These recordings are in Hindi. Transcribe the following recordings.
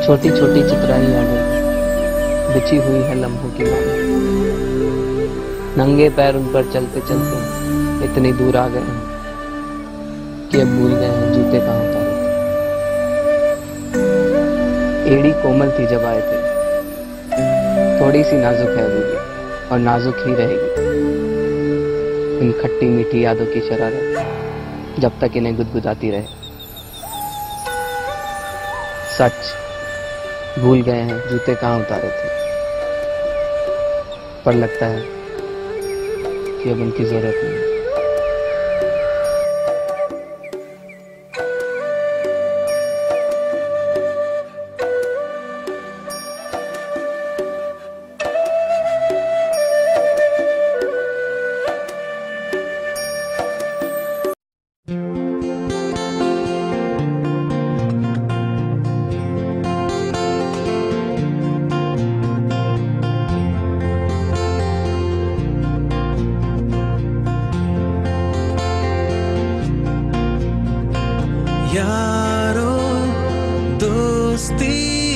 छोटी छोटी चित्राई यादें बिछी हुई है लम्हों की माला। नंगे पैर उन पर चलते चलते इतनी दूर आ गए हैं कि अब भूल गए हैं जूते कहाँ उतारे थे। एड़ी कोमल थी जब आए थे, थोड़ी सी नाजुक है अभी भी और नाजुक ही रहेगी। इन खट्टी मीठी यादों की शरारत जब तक इन्हें गुदगुदाती रहे। सच, भूल गए हैं जूते कहाँ उतारे थे, पर लगता है कि अब उनकी जरूरत नहीं है। यारो दोस्ती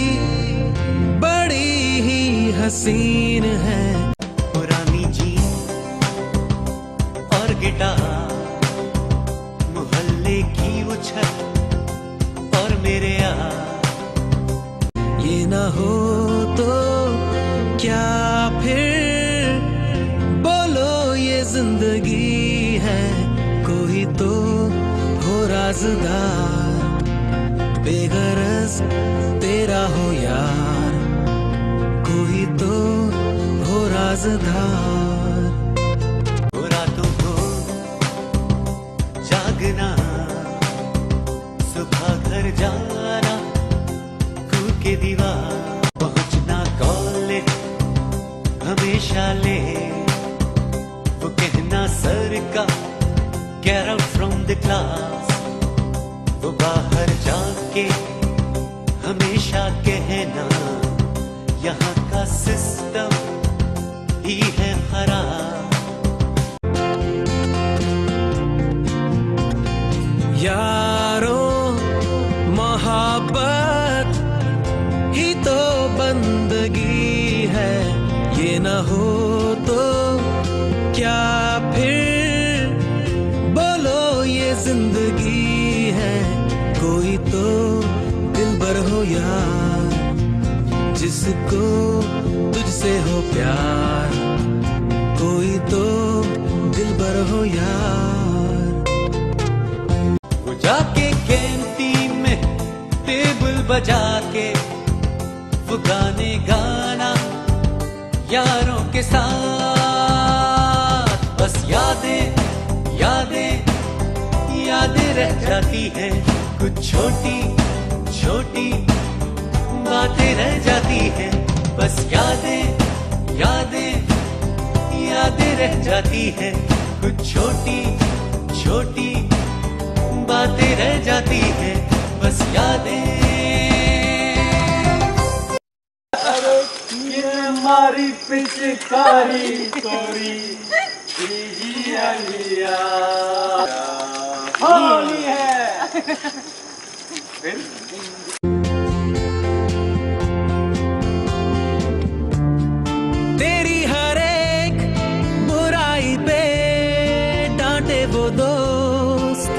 बड़ी ही हसीन है। पुरानी जीन और गिटार, मोहल्ले की वो छत और मेरे यार। ये ना हो तो क्या फिर बोलो ये जिंदगी है। कोई तो हो राज़दार, बेगरज तेरा हो यार। कोई तो हो राज़दार। रातों को जागना, सुबह घर जाना, कूद के दीवार पहुंचना कॉलेज हमेशा ले। वो कहना सर का get out from the class, वो बाहर जाके हमेशा कहना यहाँ का सिस्टम ही है खराब। यारो मोहब्बत ही तो बंदगी है। ये ना हो तो क्या फिर जिंदगी है। कोई तो दिलबर हो यार, जिसको तुझसे हो प्यार। कोई तो दिलबर हो यार। वो जाके कैंटीन में टेबल बजा के वो गाने गाना यारों के साथ। बस यादें यादें यादें रह जाती हैं, कुछ छोटी छोटी बातें रह जाती हैं। बस यादें यादें यादें रह जाती हैं, कुछ छोटी छोटी बातें रह जाती हैं। बस यादें। मारी पिचकारी तोरी लिया होली है। तेरी हर एक बुराई पे डांटे वो दोस्त।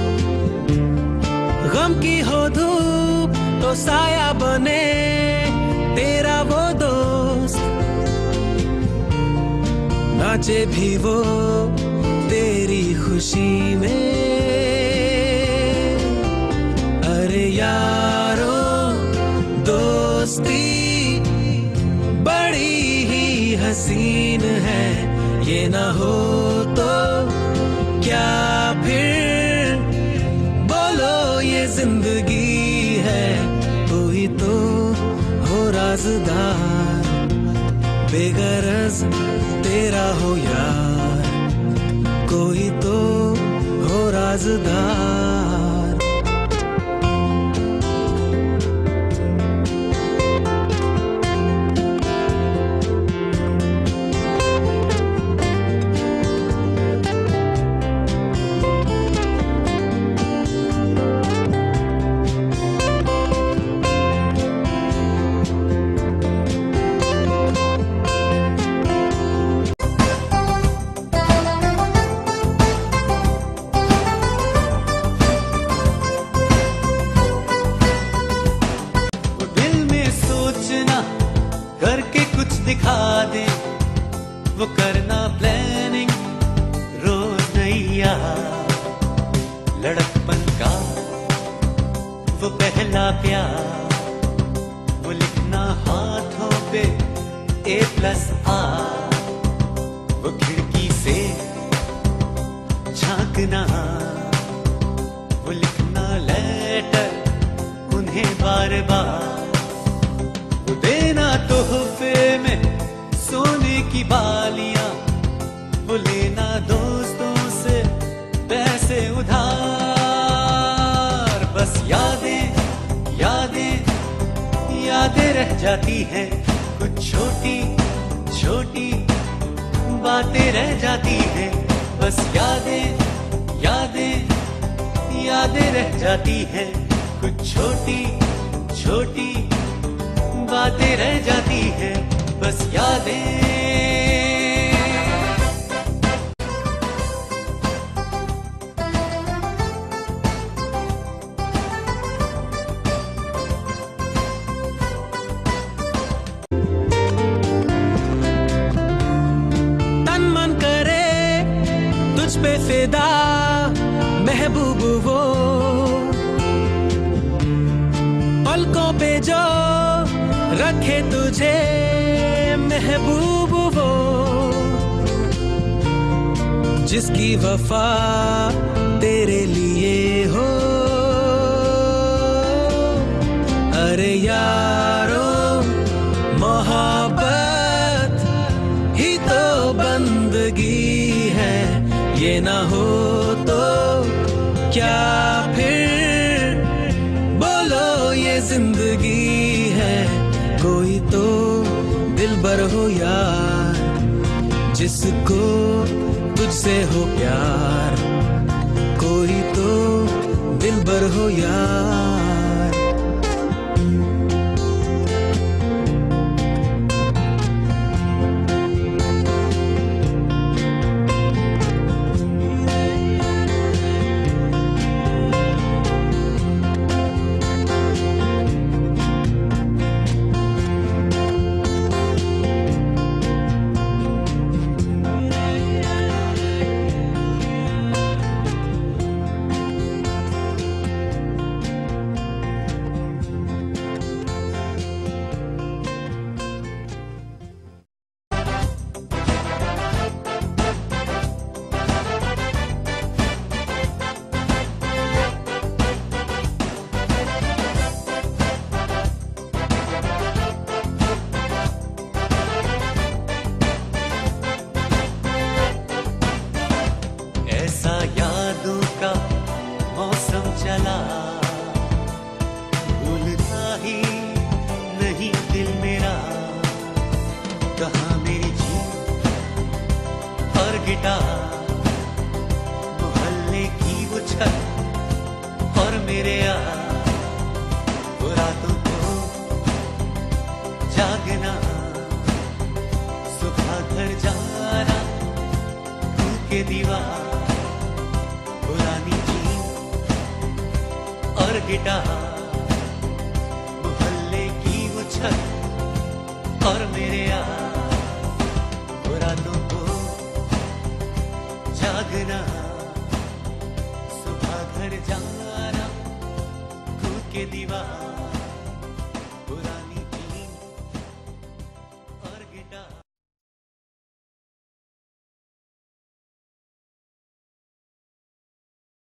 गम की हो धूप तो साया बने तेरा वो दोस्त। नाचे भी वो तेरी खुशी में। अरे यारो दोस्ती बड़ी ही हसीन है। ये ना हो तो क्या फिर बोलो ये जिंदगी है। कोई तो हो राज़दार, बेगरज तेरा हो यार। कोई तो हो राज़दार। वो पहला प्यार, वो लिखना हाथों पे A+R, वो खिड़की से झांकना, वो लिखना लेटर उन्हें बार बार, वो देना तोहफे में सोने की बालियां, वो लेना दोस्तों से पैसे उधार। बस यादें यादें यादें रह जाती हैं, कुछ छोटी छोटी बातें रह जाती हैं। बस यादें यादें यादें रह जाती हैं, कुछ छोटी छोटी बातें रह जाती हैं। बस यादें। पे फिदा महबूब वो, पलकों पे जो रखे तुझे महबूब वो, जिसकी वफा तेरे लिए हो। अरे यारो मोहब्बत ही तो बंदगी है, ये ना हो तो क्या फिर बोलो ये जिंदगी है। कोई तो दिलबर हो यार, जिसको तुझसे हो प्यार, कोई तो दिलबर हो यार। चला भूलता ही नहीं दिल मेरा, कहाँ मेरी जीत और गिटार, मोहल्ले की वो छत और मेरे यार, वो रातों को जागना, सुबह घर जाना, तू के दीवार, पुरानी और गिटार, मोहल्ले की वो छत और मेरे यार।